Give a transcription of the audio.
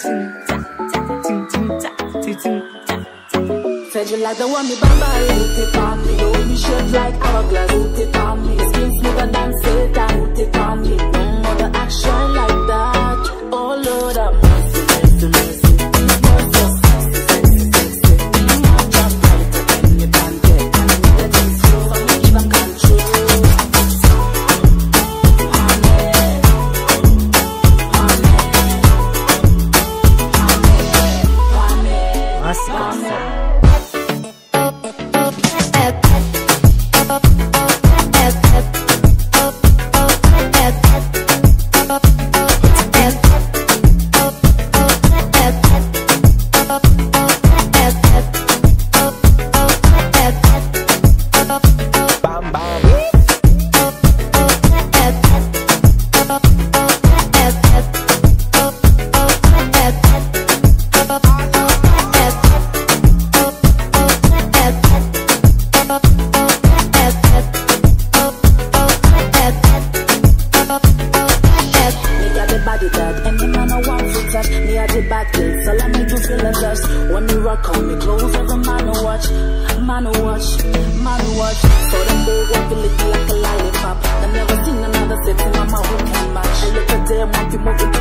Said you like the one me bamba, put it on me. Hold me shaped like hourglass, put it on me. Your skin smoother than Satan, put it on me. No other action like that. Oh Lord, I'm mercy, mercy, mercy. So them boy want to lick like a lollipop. I never seen another set in my mouth who can match. I look at them, want to move it.